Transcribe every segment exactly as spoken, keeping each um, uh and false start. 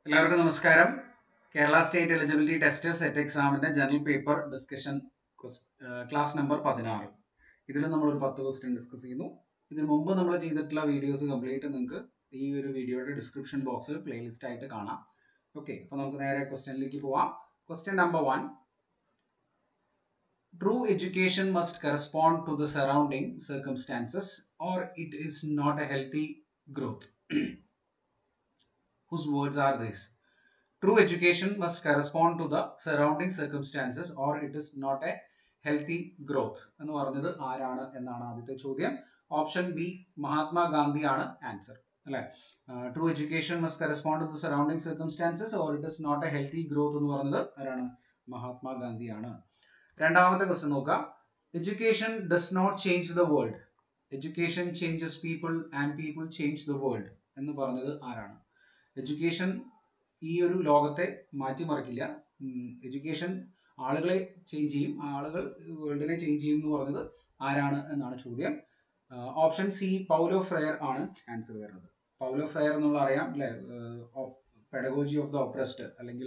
എല്ലാവർക്കും നമസ്കാരം. Kerala state eligibility test set എക്സാമിന്റെ general paper discussion class number പതിനാറ്. ഇതിൽ നമ്മൾ ഒരു പത്ത് ക്വസ്റ്റ്യൻ ഡിസ്കസ് ചെയ്യുന്നു. ഇതിന് മുമ്പ് നമ്മൾ ചെയ്തിട്ടുള്ള വീഡിയോസ് കംപ്ലീറ്റ് നിങ്ങൾക്ക് ഈ ഒരു വീഡിയോയുടെ ഡിസ്ക്രിപ്ഷൻ ബോക്സിൽ പ്ലേലിസ്റ്റ് ആയിട്ട് കാണാം. ഓക്കെ, അപ്പോൾ നമുക്ക് നേരെ ക്വസ്റ്റ്യനിലേക്ക് പോവാം. Question number one. True education must correspond to the surrounding circumstances or it is not a healthy growth. Whose words are these? True education must correspond to the surrounding circumstances or it is not a healthy growth. എന്ന് പറഞ്ഞത് ആരാണ് എന്നാണ് ആദ്യത്തെ ചോദ്യം. Option B Mahatma Gandhi ആണ് answer അല്ലെ. True education must correspond to the surrounding circumstances or it is not A healthy growth എന്ന് പറയുന്നത് ആരാണ്? മഹാത്മാഗാന്ധിയാണ്. രണ്ടാമത്തെ ക്വസ്റ്റ്യൻ നോക്കാം. Education does not change the world, education changes people and people change the world എന്ന് പറഞ്ഞത് ആരാണ്? Education ഈ ഒരു ലോകത്തെ മാറ്റിമറിക്കില്ല, എഡ്യൂക്കേഷൻ ആളുകളെ ചേഞ്ച് ചെയ്യും, ആളുകൾ വേൾഡിനെ ചേഞ്ച് ചെയ്യും എന്ന് പറഞ്ഞത് ആരാണ് എന്നാണ് ചോദ്യം. ഓപ്ഷൻ സി പൗലോ ഫ്രയർ ആണ് ആൻസർ വരുന്നത്. പൗലോ ഫ്രയർ എന്നുള്ള അറിയാം അല്ലെ, പെഡഗോജി ഓഫ് ദ ഒപ്രസ്ഡ് അല്ലെങ്കിൽ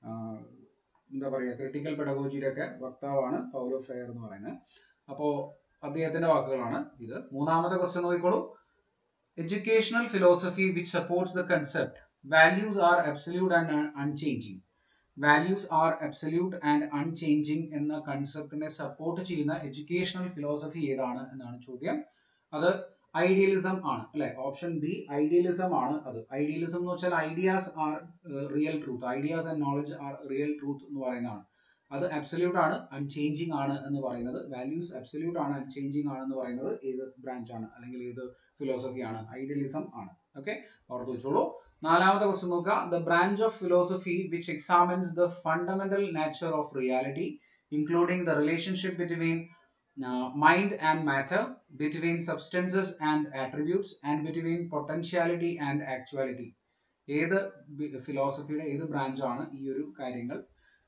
എന്താ പറയുക ക്രിട്ടിക്കൽ പെഡഗോജിയുടെ ഒക്കെ വക്താവാണ് പൗലോ ഫ്രയർ എന്ന് പറയുന്നത്. അപ്പോൾ അദ്ദേഹത്തിന്റെ വാക്കുകളാണ് ഇത്. മൂന്നാമത്തെ ക്വസ്റ്റ്യൻ നോക്കിക്കോളൂ. Educational philosophy which supports the concept values are absolute and unchanging, values are absolute and unchanging എന്ന കൺസെപ്റ്റിനെ സപ്പോർട്ട് ചെയ്യുന്ന എഡ്യൂക്കേഷണൽ ഫിലോസഫി ഏതാണ് എന്നാണ് ചോദ്യം. അത് ഐഡിയലിസം ആണ് അല്ലെ. ഓപ്ഷൻ ബി ഐഡിയലിസം ആണ്. അത് ഐഡിയലിസം എന്ന് വെച്ചാൽ ideas are real truth, ideas and knowledge are real truth എന്ന് പറയുന്നതാണ്. അത് അബ്സല്യൂട്ട് ആണ്, അൺചേഞ്ചിങ് ആണ് എന്ന് പറയുന്നത്. വാല്യൂസ് അബ്സല്യൂട്ട് ആണ്, അൺചേഞ്ചിങ് ആണ് എന്ന് പറയുന്നത് ഏത് ബ്രാഞ്ച് ആണ് അല്ലെങ്കിൽ ഏത് ഫിലോസഫി ആണ്? ഐഡിയലിസം ആണ്. ഓക്കെ, ഓർത്ത് വെച്ചോളൂ. നാലാമത്തെ ക്വസ്റ്റ്യൻ നോക്കുക. The branch of philosophy which examines the fundamental nature of reality including the relationship between mind and matter, between substances and attributes and between potentiality and actuality. ഏത് ഫിലോസഫിയുടെ ഏത് ബ്രാഞ്ചാണ് ഈ ഒരു കാര്യങ്ങൾ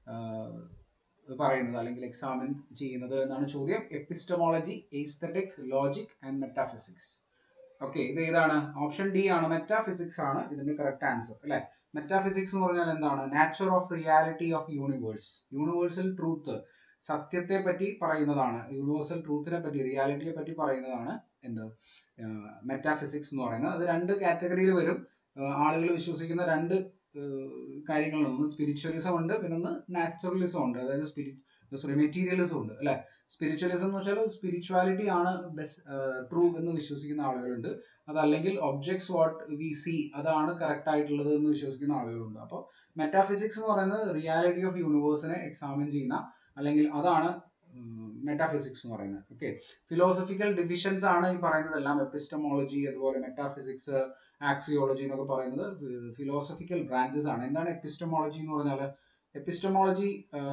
പറയുന്നത് അല്ലെങ്കിൽ എക്സാമിൻ ചെയ്യുന്നത് എന്നാണ് ചോദ്യം. Epistemology, aesthetic, logic and metaphysics. Okay, ഇത് ഏതാണ്? ഓപ്ഷൻ ഡി ആണ്, മെറ്റാഫിസിക്സ് ആണ് ഇതിന്റെ കറക്റ്റ് ആൻസർ അല്ലെ. മെറ്റാഫിസിക്സ് എന്ന് പറഞ്ഞാൽ എന്താണ്? Nature of reality of universe, universal truth, സത്യത്തെ പറ്റി പറയുന്നതാണ്. യൂണിവേഴ്സൽ ട്രൂത്തിനെ പറ്റി, റിയാലിറ്റിയെ പറ്റി പറയുന്നതാണ് എന്ത്? മെറ്റാഫിസിക്സ് എന്ന് പറയുന്നത്. അത് രണ്ട് കാറ്റഗറിയിൽ വരും. ആളുകൾ വിശ്വസിക്കുന്ന രണ്ട് കാര്യങ്ങളുണ്ട്. ഒന്ന് സ്പിരിച്വലിസം ഉണ്ട്, പിന്നെ ഒന്ന് നാച്ചുറലിസം ഉണ്ട്, അതായത് സ്പിരി സോറി മെറ്റീരിയലിസം ഉണ്ട് അല്ലെ. സ്പിരിച്വലിസം എന്ന് വെച്ചാൽ സ്പിരിച്വാലിറ്റി ആണ് ബെസ്റ്റ് ട്രൂ എന്ന് വിശ്വസിക്കുന്ന ആളുകളുണ്ട്. അതല്ലെങ്കിൽ ഒബ്ജക്ട്സ് വാട്ട് വി സി അതാണ് കറക്റ്റ് ആയിട്ടുള്ളത് എന്ന് വിശ്വസിക്കുന്ന ആളുകളുണ്ട്. അപ്പോൾ മെറ്റാഫിസിക്സ് എന്ന് പറയുന്നത് റിയാലിറ്റി ഓഫ് യൂണിവേഴ്സിനെ എക്സാമിൻ ചെയ്യുന്ന അല്ലെങ്കിൽ അതാണ് മെറ്റാഫിസിക്സ് എന്ന് പറയുന്നത്. ഓക്കെ, ഫിലോസഫിക്കൽ ഡിവിഷൻസ് ആണ് ഈ പറയുന്നതെല്ലാം. എപ്പിസ്റ്റമോളജി, അതുപോലെ മെറ്റാഫിസിക്സ്, ആക്സിയോളജി എന്നൊക്കെ പറയുന്നത് ഫിലോസഫിക്കൽ ബ്രാഞ്ചസ് ആണ്. എന്താണ് എപ്പിസ്റ്റമോളജി എന്ന് പറഞ്ഞാൽ? Epistemology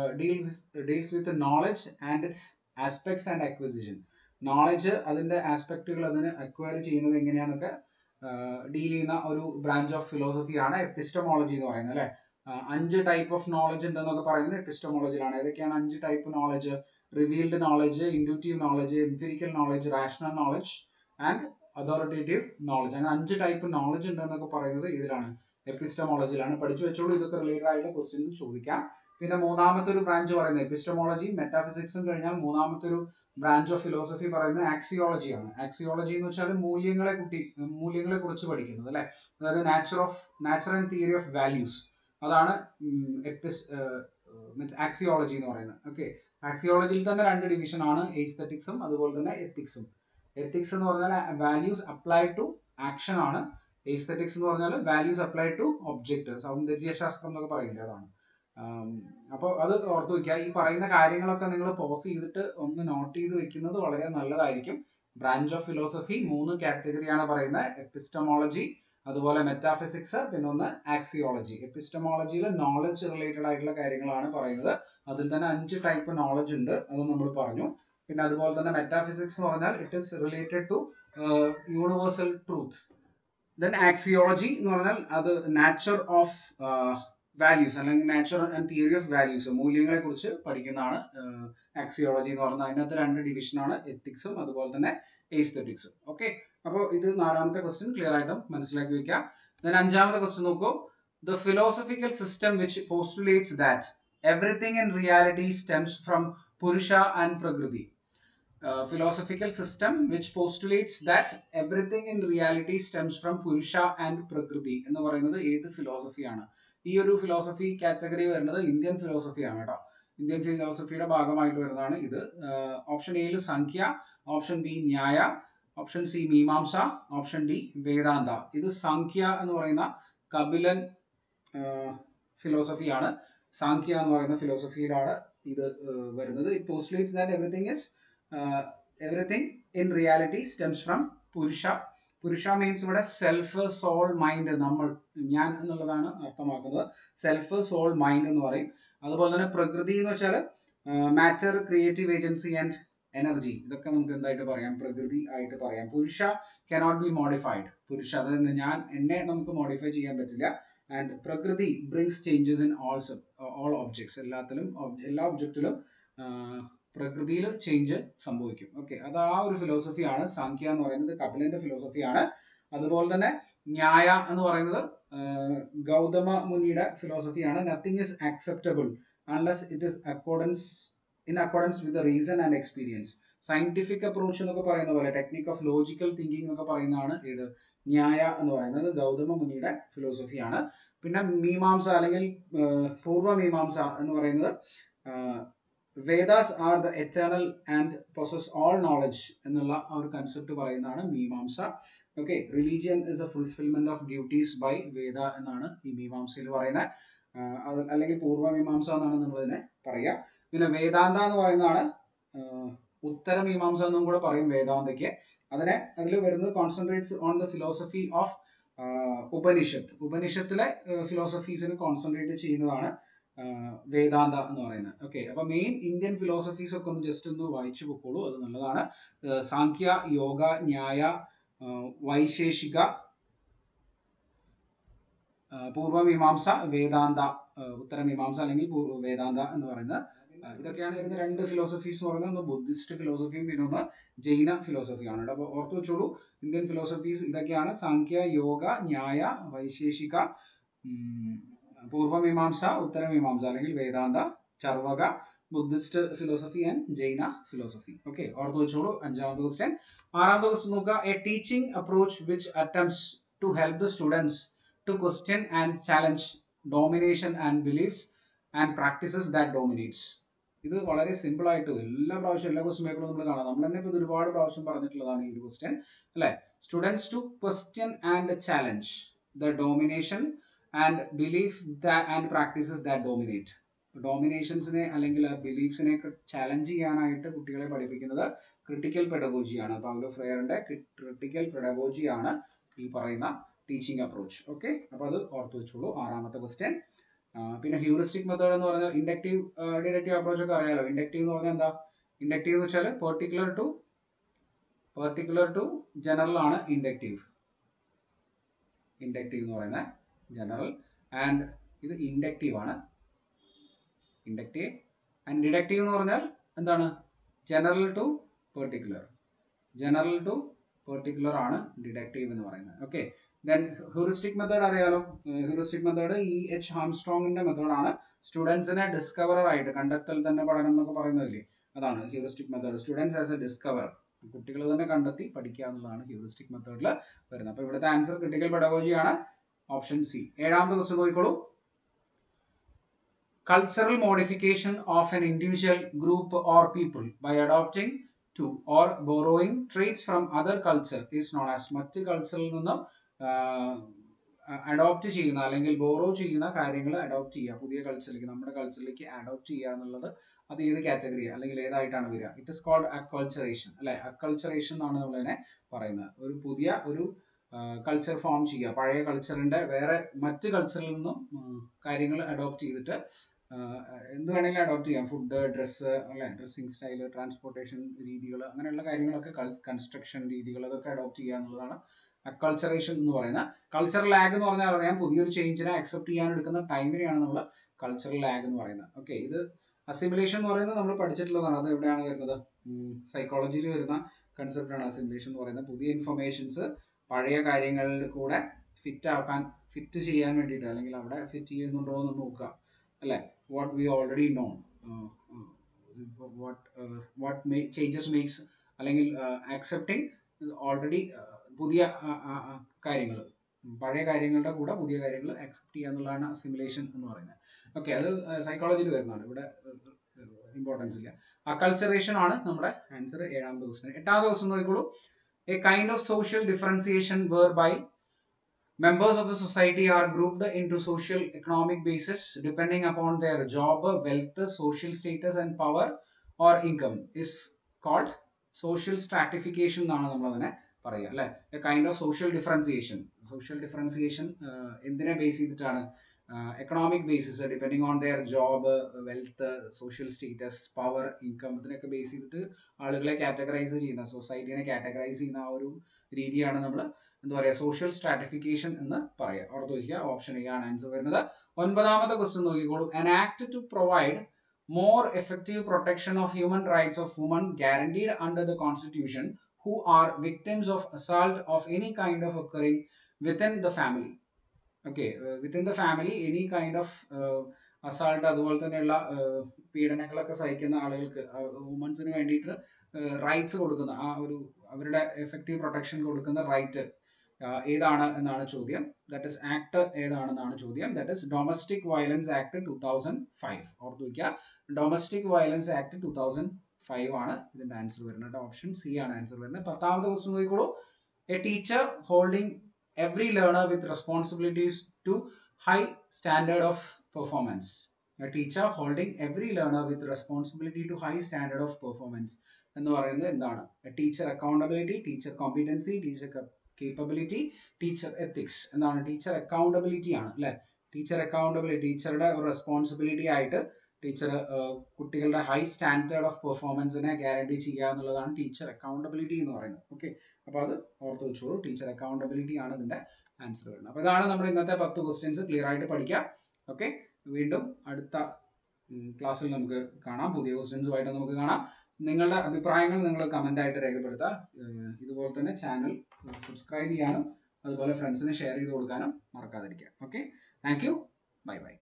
deals with knowledge and its aspects and acquisition. Knowledge അതിന്റെ ആസ്പെക്റ്റുകൾ അതിന് അക്വയർ ചെയ്യുന്നത് എങ്ങനെയാണെന്നൊക്കെ ഡീൽ ചെയ്യുന്ന ഒരു ബ്രാഞ്ച് ഓഫ് ഫിലോസഫിയാണ് എപ്പിസ്റ്റമോളജി എന്ന് പറയുന്നത് അല്ലെ. അഞ്ച് ടൈപ്പ് ഓഫ് നോളജ് ഉണ്ടെന്നൊക്കെ പറയുന്നത് എപ്പിസ്റ്റമോളജിയിലാണ്. ഏതൊക്കെയാണ് അഞ്ച് type knowledge? Revealed knowledge, intuitive knowledge, empirical knowledge, rational knowledge and authoritative knowledge. അങ്ങനെ അഞ്ച് ടൈപ്പ് നോളജ് ഉണ്ടെന്നൊക്കെ പറയുന്നത് ഇതിലാണ്, എപ്പിസ്റ്റമോളജിയിലാണ്. പഠിച്ചു വെച്ചോളൂ, ഇതൊക്കെ റിലേറ്റഡ് ആയിട്ട് ക്വസ്റ്റ്യൻസ് ചോദിക്കാം. പിന്നെ മൂന്നാമത്തെ ഒരു ബ്രാഞ്ച് പറയുന്നത് എപ്പിസ്റ്റമോളജി മെറ്റാഫിസിക്സും കഴിഞ്ഞാൽ മൂന്നാമത്തെ ഒരു ബ്രാഞ്ച് ഓഫ് ഫിലോസഫി പറയുന്നത് ആക്സിയോളജിയാണ്. ആക്സിയോളജി എന്ന് വെച്ചാൽ മൂല്യങ്ങളെ കുട്ടി മൂല്യങ്ങളെ കുറിച്ച് പഠിക്കുന്നത് അല്ലെ. അതായത് nature of nature and theory of values, അതാണ് എപ്പിസ് ആക്സിയോളജി എന്ന് പറയുന്നത്. ഓക്കെ, ആക്സിയോളജിയിൽ തന്നെ രണ്ട് ഡിവിഷൻ ആണ്, എസ്തെറ്റിക്സും അതുപോലെ തന്നെ എത്തിക്സും. എത്തിക്സ് എന്ന് പറഞ്ഞാൽ വാല്യൂസ് അപ്ലൈ ടു ആക്ഷൻ ആണ്. എസ്തെറ്റിക്സ് എന്ന് പറഞ്ഞാൽ വാല്യൂസ് അപ്ലൈ ടു ഒബ്ജക്റ്റ്, സൗന്ദര്യ ശാസ്ത്രം എന്നൊക്കെ പറയില്ല, അതാണ്. അപ്പോൾ അത് ഓർത്ത് വയ്ക്കുക. ഈ പറയുന്ന കാര്യങ്ങളൊക്കെ നിങ്ങൾ പോസ് ചെയ്തിട്ട് ഒന്ന് നോട്ട് ചെയ്ത് വെക്കുന്നത് വളരെ നല്ലതായിരിക്കും. ബ്രാഞ്ച് ഓഫ് ഫിലോസഫി മൂന്ന് കാറ്റഗറിയാണ് പറയുന്നത്. എപ്പിസ്റ്റമോളജി, അതുപോലെ മെറ്റാഫിസിക്സ്, പിന്നെ ഒന്ന് ആക്സിയോളജി. എപ്പിസ്റ്റമോളജിയിൽ നോളജ് റിലേറ്റഡ് ആയിട്ടുള്ള കാര്യങ്ങളാണ് പറയുന്നത്. അതിൽ തന്നെ അഞ്ച് ടൈപ്പ് നോളജ് ഉണ്ട്, അത് നമ്മൾ പറഞ്ഞു. പിന്നെ അതുപോലെ തന്നെ മെറ്റാഫിസിക്സ് എന്ന് പറഞ്ഞാൽ it is related to universal truth. Then axiology എന്ന് പറഞ്ഞാൽ അത് നാച്ചർ ഓഫ് വാല്യൂസ് അല്ലെങ്കിൽ nature and theory of values, മൂല്യങ്ങളെ കുറിച്ച് പഠിക്കുന്നതാണ് ആക്സിയോളജി എന്ന് പറയുന്നത്. അതിനകത്ത് രണ്ട് ഡിവിഷനാണ്, എത്തിക്സും അതുപോലെ തന്നെ എസ്തെറ്റിക്സും. ഓക്കെ, അപ്പോൾ ഇത് നാലാമത്തെ ക്വസ്റ്റ്യൻ ക്ലിയർ ആയിട്ടും മനസ്സിലാക്കി വെക്കാം. ദെൻ അഞ്ചാമത്തെ ക്വസ്റ്റ്യൻ നോക്കൂ. The philosophical system which postulates that everything in reality stems from Purusha and Prakriti. Uh, philosophical system which postulates that everything in reality stems from Purusha and Prakriti എന്ന് പറയുന്നത് ഏത് ഫിലോസഫിയാണ്? ഈ ഒരു ഫിലോസഫി കാറ്റഗറി വരുന്നത് Indian ഫിലോസഫിയാണ് കേട്ടോ. Indian ഫിലോസഫിയുടെ ഭാഗമായിട്ട് വരുന്നതാണ് ഇത്. ഓപ്ഷൻ എയിൽ Sankhya, option B Nyaya, option C Mimamsa, option D Vedanta. ഇത് സംഖ്യ എന്ന് പറയുന്ന കപിലൻ ഫിലോസഫിയാണ്. സാഖ്യ എന്ന് പറയുന്ന ഫിലോസഫിയിലാണ് ഇത് വരുന്നത്. It postulates that everything is everything in reality stems from Purusha. Purusha means ഇവിടെ സെൽഫ്, സോൾ, മൈൻഡ്, നമ്മൾ, ഞാൻ എന്നുള്ളതാണ് അർത്ഥമാക്കുന്നത്. സെൽഫ്, സോൾ, മൈൻഡ് എന്ന് പറയും. അതുപോലെ തന്നെ പ്രകൃതി എന്ന് വെച്ചാൽ matter, creative agency and energy. ഇതൊക്കെ നമുക്ക് എന്തായിട്ട് പറയാം? പ്രകൃതി ആയിട്ട് പറയാം. പുരുഷ കനോട്ട് ബി മോഡിഫൈഡ്. പുരുഷ അതായത് ഞാൻ, എന്നെ നമുക്ക് മോഡിഫൈ ചെയ്യാൻ പറ്റില്ല. And Prakriti brings changes in all all objects. എല്ലാത്തിലും എല്ലാ ഒബ്ജക്റ്റിലും പ്രകൃതിയിൽ ചേഞ്ച് സംഭവിക്കും. ഓക്കെ, അത് ആ ഒരു ഫിലോസഫിയാണ് സാഖ്യ എന്ന് പറയുന്നത്. കപിലന്റെ ഫിലോസഫിയാണ്. അതുപോലെ തന്നെ ന്യായ എന്ന് പറയുന്നത് ഗൗതമ മുനിയുടെ ഫിലോസഫിയാണ്. Nothing is acceptable unless it is accordance in accordance with reason and experience. Scientific approach എന്നൊക്കെ പറയുന്ന പോലെ, ടെക്നിക് ഓഫ് ലോജിക്കൽ തിങ്കിങ് എന്നൊക്കെ പറയുന്നതാണ് ഇത് ന്യായ എന്ന് പറയുന്നത്. ഗൗതമ മുനിയുടെ ഫിലോസഫിയാണ്. പിന്നെ മീമാംസ അല്ലെങ്കിൽ പൂർവ മീമാംസ എന്ന് പറയുന്നത് Vedas are the eternal and possess all knowledge എന്നുള്ള ആ ഒരു കൺസെപ്റ്റ് പറയുന്നതാണ് Mimamsa. Okay, religion is a fulfilment of duties by Veda എന്നാണ് ഈ മീമാംസയിൽ പറയുന്നത്. അല്ലെങ്കിൽ പൂർവ മീമാംസ എന്നാണ് നമ്മളതിനെ പറയുക. പിന്നെ വേദാന്ത എന്ന് പറയുന്നതാണ് ഉത്തര മീമാംസ എന്നും കൂടെ പറയും വേദാന്തയ്ക്ക്. അതിനെ അതിൽ വരുന്നത് concentrates on the philosophy of Upanishad. ഉപനിഷത്തിലെ ഫിലോസഫീസിന് കോൺസെൻട്രേറ്റ് ചെയ്യുന്നതാണ് വേദാന്ത എന്ന് പറയുന്നത്. ഓക്കെ, അപ്പൊ മെയിൻ ഇന്ത്യൻ ഫിലോസഫീസ് ഒക്കെ ഒന്ന് ജസ്റ്റ് ഒന്ന് വായിച്ചു പൊക്കോളൂ, അത് നല്ലതാണ്. സാഖ്യ, യോഗ, ന്യായ, വൈശേഷിക, പൂർവമീമാംസ, വേദാന്ത, ഉത്തരമീമാംസ അല്ലെങ്കിൽ വേദാന്ത എന്ന് പറയുന്നത്. ഇതൊക്കെയാണ് ഇതിന്റെ രണ്ട് ഫിലോസഫീസ് എന്ന് പറയുന്നത്. ഒന്ന് ബുദ്ധിസ്റ്റ് ഫിലോസഫിയും പിന്നെ ഒന്ന് ജൈന ഫിലോസഫിയാണ്. അപ്പോൾ ഓർത്തു വെച്ചോളൂ, ഇന്ത്യൻ ഫിലോസഫീസ് ഇതൊക്കെയാണ്: സാഖ്യ, യോഗ, ന്യായ, വൈശേഷിക, പൂർവമീമാംസ, ഉത്തരമീമാംസ അല്ലെങ്കിൽ വേദാന്ത, Charvaka, Buddhist philosophy and Jaina philosophy. Okay, ഓർത്തു വെച്ചോളൂ. അഞ്ചാമത്തെ ക്വസ്റ്റ്യൻ. ആറാമത്തെ ക്വസ്റ്റ്യൻ നോക്കുക. A teaching approach which attempts to help the students to question and challenge domination and beliefs and practices that dominates. ഇത് വളരെ സിമ്പിൾ ആയിട്ട് എല്ലാ പ്രാവശ്യം എല്ലാ ക്വസ്റ്റ്യൻ പേപ്പറും നമ്മൾ കാണാം. നമ്മൾ തന്നെ ഇപ്പോൾ ഇത് ഒരുപാട് പ്രാവശ്യം പറഞ്ഞിട്ടുള്ളതാണ് ഈ ഒരു ക്വസ്റ്റ്യൻ അല്ലേ. Students to question and challenge the domination and belief and practices that dominate. ഡോമിനേഷൻസിനെ അല്ലെങ്കിൽ ബിലീഫ്സിനെ ചാലഞ്ച് ചെയ്യാനായിട്ട് കുട്ടികളെ പഠിപ്പിക്കുന്നത് ക്രിട്ടിക്കൽ പെഡഗോജിയാണ്. പൗലോ ഫ്രെയറിന്റെ ക്രിട്ടിക്കൽ പെഡഗോജിയാണ് ഈ പറയുന്ന ടീച്ചിങ് അപ്രോച്ച്. ഓക്കെ, അപ്പോൾ അത് ഓർത്ത് വെച്ചോളൂ. ആറാമത്തെ ക്വസ്റ്റ്യൻ. പിന്നെ ഹ്യൂറിസ്റ്റിക് മെത്തേഡ് എന്ന് പറഞ്ഞാൽ ഇൻഡക്റ്റീവ് ഡിഡക്റ്റീവ് അപ്രോച്ച് ഒക്കെ അറിയാലോ. ഇൻഡക്റ്റീവ് എന്ന് പറഞ്ഞാൽ എന്താ? ഇൻഡക്റ്റീവ് എന്ന് വെച്ചാൽ particular to particular to general ആണ് ഇൻഡക്റ്റീവ്. ഇൻഡക്റ്റീവ് എന്ന് പറയുന്നത് ജനറൽ, ആൻഡ് ഇത് ഇൻഡക്റ്റീവ് ആണ്. ഇൻഡക്റ്റീവ് ആൻഡ് ഡിഡക്റ്റീവ് എന്ന് പറഞ്ഞാൽ എന്താണ്? General to particular. General to particular ആണ് ഡിഡക്റ്റീവ് എന്ന് പറയുന്നത്. ഓക്കെ, ദെൻ ഹ്യൂറിസ്റ്റിക് മെത്തേഡ് അറിയാലോ. ഹ്യൂറിസ്റ്റിക് മെത്തേഡ് ഇ എച്ച് ഹാംസ്ട്രോങ്ങിന്റെ മെത്തേഡാണ്. സ്റ്റുഡൻസിനെ ഡിസ്കവറർ ആയിട്ട്, കണ്ടെത്തൽ തന്നെ പഠനം എന്നൊക്കെ പറയുന്നതില്ലേ, അതാണ് heuristic method. Students as a discoverer, കുട്ടികൾ തന്നെ കണ്ടെത്തി പഠിക്കുക എന്നുള്ളതാണ് ഹ്യൂറിസ്റ്റിക് മെത്തേഡിൽ വരുന്നത്. അപ്പോൾ ഇവിടുത്തെ ആൻസർ ക്രിട്ടിക്കൽ പെഡഗോജിയാണ്, ഓപ്ഷൻ സി. ഏഴാമത്തെ ക്വസ്റ്റ്യൻ നോക്കിക്കോളൂ. Cultural modification of an individual, group or people by adopting to or borrowing traits from other culture is known as. മറ്റ് കൾച്ചറിൽ നിന്നും അഡോപ്റ്റ് ചെയ്യുന്ന അല്ലെങ്കിൽ ബോറോ ചെയ്യുന്ന കാര്യങ്ങൾ അഡോപ്റ്റ് ചെയ്യുക, പുതിയ കൾച്ചറിലേക്ക്, നമ്മുടെ കൾച്ചറിലേക്ക് അഡോപ്റ്റ് ചെയ്യുക എന്നുള്ളത് അത് ഏത് കാറ്റഗറി അല്ലെങ്കിൽ ഏതായിട്ടാണ് വരിക? ഇറ്റ് ഇസ് കോൾഡ് അക്കൾച്ചറേഷൻ അല്ലെ. അക്കൾച്ചറേഷൻ എന്നാണ് നമ്മളതിനെ പറയുന്നത്. ഒരു പുതിയ ഒരു കൾച്ചർ ഫോം ചെയ്യുക, പഴയ കൾച്ചറിന്റെ വേറെ മറ്റ് കൾച്ചറിൽ നിന്നും കാര്യങ്ങൾ അഡോപ്റ്റ് ചെയ്തിട്ട് എന്ത് വേണമെങ്കിലും അഡോപ്റ്റ് ചെയ്യാം. ഫുഡ്, ഡ്രസ്സ് അല്ലെ, ഡ്രസ്സിങ് സ്റ്റൈല്, ട്രാൻസ്പോർട്ടേഷൻ രീതികൾ, അങ്ങനെയുള്ള കാര്യങ്ങളൊക്കെ, കൺസ്ട്രക്ഷൻ രീതികൾ, അതൊക്കെ അഡോപ്റ്റ് ചെയ്യുക എന്നുള്ളതാണ് അക്കൾച്ചറേഷൻ എന്ന് പറയുന്നത്. കൾച്ചറൽ ലാഗ് എന്ന് പറഞ്ഞാൽ അറിയാം, പുതിയൊരു ചേഞ്ചിനെ അക്സെപ്റ്റ് ചെയ്യാൻ എടുക്കുന്ന ടൈമിനെയാണ് നമ്മൾ കൾച്ചറൽ ലാഗ് എന്ന് പറയുന്നത്. ഓക്കെ, ഇത് അസിമിലേഷൻ എന്ന് പറയുന്നത് നമ്മൾ പഠിച്ചിട്ടുള്ളതാണ്. അത് എവിടെയാണ് വരുന്നത്? സൈക്കോളജിയിൽ വരുന്ന കൺസെപ്റ്റാണ് അസിമിലേഷൻ എന്ന് പറയുന്നത്. പുതിയ ഇൻഫർമേഷൻസ് പഴയ കാര്യങ്ങളിൽ കൂടെ ഫിറ്റ് ആക്കാൻ ഫിറ്റ് ചെയ്യാൻ വേണ്ടിയിട്ട് അല്ലെങ്കിൽ അവിടെ ഫിറ്റ് ചെയ്യുന്നുണ്ടോ എന്ന് നോക്കുക അല്ലേ. What we already know, what what may changes makes അല്ലെങ്കിൽ ആക്സെപ്റ്റിംഗ് ഓൾറെഡി പുതിയ കാര്യങ്ങൾ, പഴയ കാര്യങ്ങളുടെ കൂടെ പുതിയ കാര്യങ്ങൾ ആക്സെപ്റ്റ് ചെയ്യുക എന്നുള്ളതാണ് അസിമിലേഷൻ എന്ന് പറയുന്നത്. ഓക്കെ, അത് സൈക്കോളജിയിൽ വരുന്നതാണ്, ഇവിടെ ഇമ്പോർട്ടൻസ് ഇല്ല. അക്കൾച്ചറേഷൻ ആണ് നമ്മുടെ ആൻസർ ഏഴാം ദിവസം. എട്ടാം ദിവസം നോക്കിക്കോളൂ. A kind of social differentiation whereby members of the society are grouped into social economic basis depending upon their job, wealth, social status and power or income is called social stratification എന്നാണ് നമ്മൾ അതിനെ പറയുക അല്ലെ. A kind of social differentiation. Social differentiation എന്തിനെ base ചെയ്തിട്ടാണ്? Economic basis, depending on their job, wealth, social status, power, income, ഇതിനൊക്കെ base ചെയ്തിട്ട് ആളുകളെ കാറ്റഗറൈസ് ചെയ്യുന്ന, സൊസൈറ്റിനെ കാറ്റഗറൈസ് ചെയ്യുന്ന ആ ഒരു രീതിയാണ് നമ്മൾ എന്താ പറയുക, സോഷ്യൽ സ്ട്രാറ്റിഫിക്കേഷൻ എന്ന് പറയുക. ഓർത്ത് വെക്കുക, ഓപ്ഷൻ എ ആണ് ആൻസർ വരുന്നത്. ഒൻപതാമത്തെ ക്വസ്റ്റ്യൻ നോക്കിക്കോളൂ. An act to provide more effective protection of human rights of women guaranteed under the constitution who are victims of assault of any kind of occurring within the family. Okay, uh, within the family any kind of uh, assault, അതുപോലെ തന്നെയുള്ള പീഡനങ്ങളൊക്കെ സഹിക്കുന്ന ആളുകൾക്ക്, വുമൻസിന് വേണ്ടിയിട്ട് rights കൊടുക്കുന്ന ആ ഒരു അവരുടെ effective protection കൊടുക്കുന്ന right ഏതാണ് എന്നാണ് ചോദ്യം. ദാറ്റ് ഇസ് ആക്ട് ഏതാണെന്നാണ് ചോദ്യം. That is domestic violence act two thousand five. ഓർത്ത് വയ്ക്കുക, domestic violence act two thousand five ആണ് ഇതിന്റെ ആൻസർ വരുന്നത്. ഓപ്ഷൻ സി ആണ് ആൻസർ വരുന്നത്. പത്താമത്തെ ക്വസ്റ്റ്യൻ നോക്കിക്കോളൂ. A teacher holding every learner with responsibilities to high standard of performance. A teacher holding every learner with responsibility to high standard of performance എന്ന് പറയുന്നത് എന്താണ്? Teacher accountability, teacher competency, teacher capability, teacher ethics. എന്താണ്? Teacher accountability ആണ് അല്ലെ. Teacher accountability, ടീച്ചറുടെ ഒരു responsibility ആയിട്ട് teacher കുട്ടികളുടെ ഹൈ സ്റ്റാൻഡേർഡ് ഓഫ് പെർഫോമൻസിനെ ഗ്യാരണ്ടി ചെയ്യുക എന്നുള്ളതാണ് ടീച്ചർ അക്കൗണ്ടബിലിറ്റി എന്ന് പറയുന്നത്. ഓക്കെ, അപ്പോൾ അത് ഓർത്ത് വെച്ചോളൂ. ടീച്ചർ അക്കൗണ്ടബിലിറ്റി ആണ് ഇതിന്റെ ആൻസർ വരുന്നത്. അപ്പോൾ ഇതാണ് നമ്മുടെ ഇന്നത്തെ പത്ത് ക്വസ്റ്റ്യൻസ്. ക്ലിയർ ആയിട്ട് പഠിക്കാം. ഓക്കെ, വീണ്ടും അടുത്ത ക്ലാസ്സിൽ നമുക്ക് കാണാം. പുതിയ ക്വസ്റ്റ്യൻസുമായിട്ട് നമുക്ക് കാണാം. നിങ്ങളുടെ അഭിപ്രായങ്ങൾ നിങ്ങൾ കമന്റ് ആയിട്ട് രേഖപ്പെടുത്തുക. ഇതുപോലെ തന്നെ ചാനൽ സബ്സ്ക്രൈബ് ചെയ്യാനും അതുപോലെ ഫ്രണ്ട്സിന് ഷെയർ ചെയ്ത് കൊടുക്കാനും മറക്കാതിരിക്കുക. Okay, thank you, bye by.